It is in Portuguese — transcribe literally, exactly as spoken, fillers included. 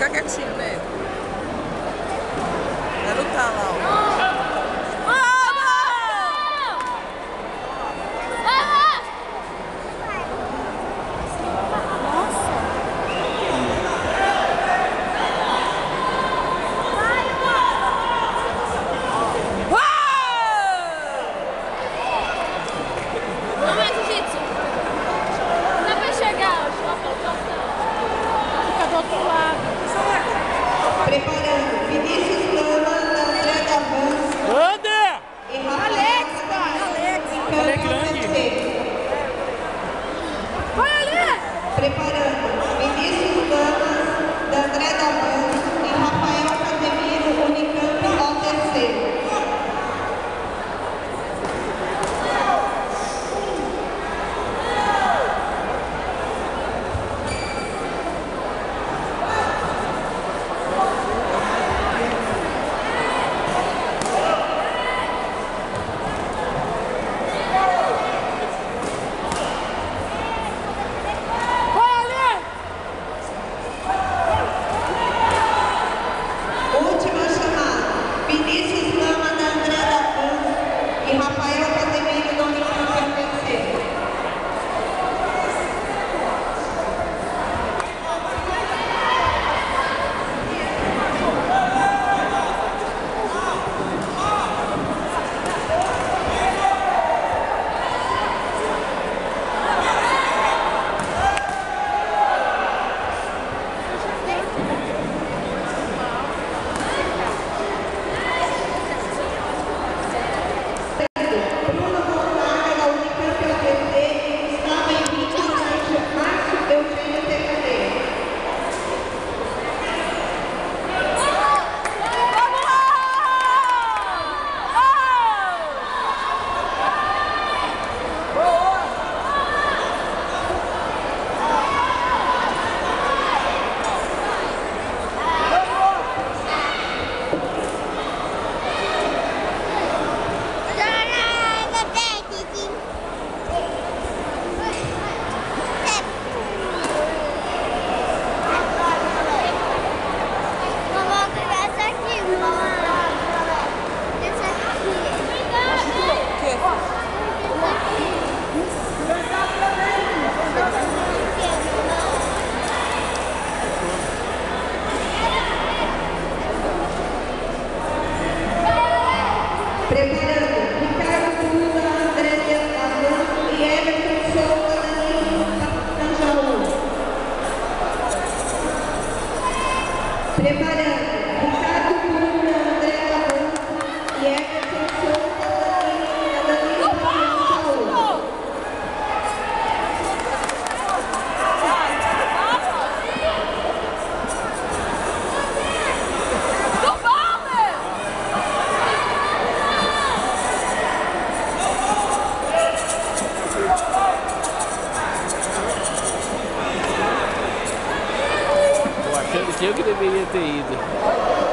Fica quietinho, né? Vai lutar lá, ó. Preparando, Vinícius Lama, André Davan. André! E Alex, pai! Alex! grande! Vai ali! Preparando, Vinícius Lama, André Davan e Rafael Casemiro, Unicamp, ao terceiro. Última chamada, Vinícius Lama, da André Davan e Rafael Casemiro, do Unicamp, ao terceiro. Bruno Gonzaga, da Unicamp, ao terceiro, e Gustavo Henrique Sancho, Márcio Eugênio Tecadeiro. Vamos lá! Preparando, Ricardo Tula, André Davan e Everton Souza, Danilo Canjaú. Preparando, Ricardo Tula, André Davan e Everton Souza, Danilo Canjaú. Tô achando que eu que deveria ter ido.